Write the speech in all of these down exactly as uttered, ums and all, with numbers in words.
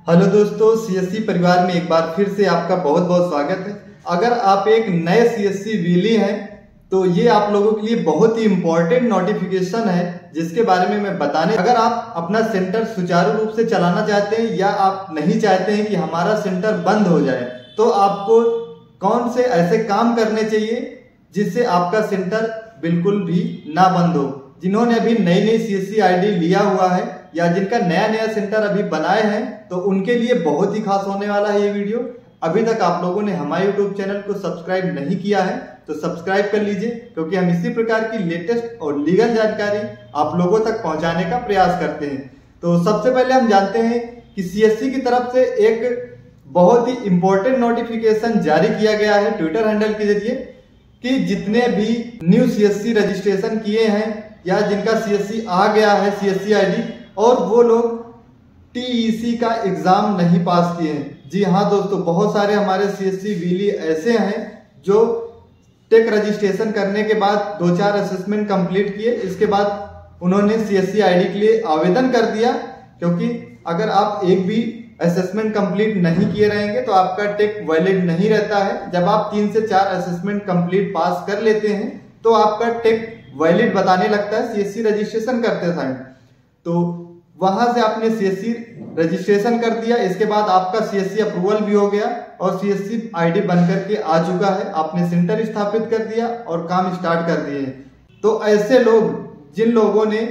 Hello दोस्तों, CSC परिवार में एक बार फिर से आपका बहुत बहुत स्वागत है। अगर आप एक नए सीएससी वीली हैं तो ये आप लोगों के लिए बहुत ही इम्पोर्टेंट नोटिफिकेशन है जिसके बारे में मैं बताने। अगर आप अपना सेंटर सुचारू रूप से चलाना चाहते हैं या आप नहीं चाहते हैं कि हमारा सेंटर बंद हो जाए, तो आपको कौन से ऐसे काम करने चाहिए जिससे आपका सेंटर बिल्कुल भी ना बंद हो। जिन्होंने अभी नई नई सीएससी आईडी लिया हुआ है या जिनका नया नया सेंटर अभी बनाए हैं, तो उनके लिए बहुत ही खास होने वाला है ये वीडियो। अभी तक आप लोगों ने हमारे यूट्यूब चैनल को सब्सक्राइब नहीं किया है तो सब्सक्राइब कर लीजिए, क्योंकि हम इसी प्रकार की लेटेस्ट और लीगल जानकारी आप लोगों तक पहुंचाने का प्रयास करते हैं। तो सबसे पहले हम जानते हैं कि सीएससी की तरफ से एक बहुत ही इंपॉर्टेंट नोटिफिकेशन जारी किया गया है ट्विटर हैंडल के जरिए कि जितने भी न्यू सीएससी रजिस्ट्रेशन किए हैं या जिनका सीएससी आ गया है सीएससी आईडी और वो लोग टीईसी का एग्जाम नहीं पास किए हैं। जी हाँ दोस्तों, बहुत सारे हमारे सीएससी वीली ऐसे हैं जो टेक रजिस्ट्रेशन करने के बाद दो चार असेसमेंट कंप्लीट किए, इसके बाद उन्होंने सीएससी आईडी के लिए आवेदन कर दिया, क्योंकि अगर आप एक भी असेसमेंट कंप्लीट नहीं किए रहेंगे तो आपका टेक वैलिड नहीं रहता है। जब आप तीन से चार असेसमेंट कंप्लीट पास कर लेते हैं तो आपका टेक वैलिड बताने लगता है सीएससी रजिस्ट्रेशन करते टाइम। तो वहां से आपने सीएससी रजिस्ट्रेशन कर दिया, इसके बाद आपका सीएससी अप्रूवल भी हो गया और सीएससी आईडी बनकर के आ चुका है। आपने सेंटर स्थापित कर दिया और काम स्टार्ट कर दिए। तो ऐसे लोग जिन लोगों ने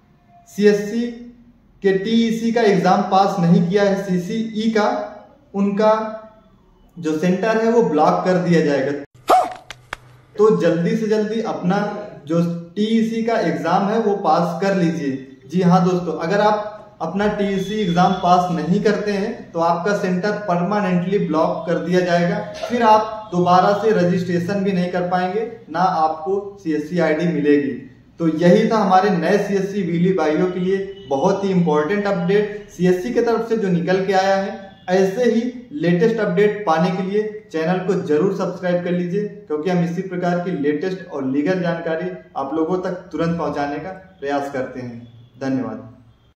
सीएससी के टीईसी का एग्जाम पास नहीं किया है, सीसीई का, उनका जो सेंटर है वो ब्लॉक कर दिया जाएगा। तो जल्दी से जल्दी अपना जो टीईसी का एग्जाम है वो पास कर लीजिए। जी हाँ दोस्तों, अगर आप अपना टीईसी एग्जाम पास नहीं करते हैं तो आपका सेंटर परमानेंटली ब्लॉक कर दिया जाएगा। फिर आप दोबारा से रजिस्ट्रेशन भी नहीं कर पाएंगे, ना आपको सीएससी आईडी मिलेगी। तो यही था हमारे नए सीएससी वीली भाइयों के लिए बहुत ही इंपॉर्टेंट अपडेट सीएससी की तरफ से जो निकल के आया है। ऐसे ही लेटेस्ट अपडेट पाने के लिए चैनल को जरूर सब्सक्राइब कर लीजिए, क्योंकि हम इसी प्रकार की लेटेस्ट और लीगल जानकारी आप लोगों तक तुरंत पहुंचाने का प्रयास करते हैं। धन्यवाद।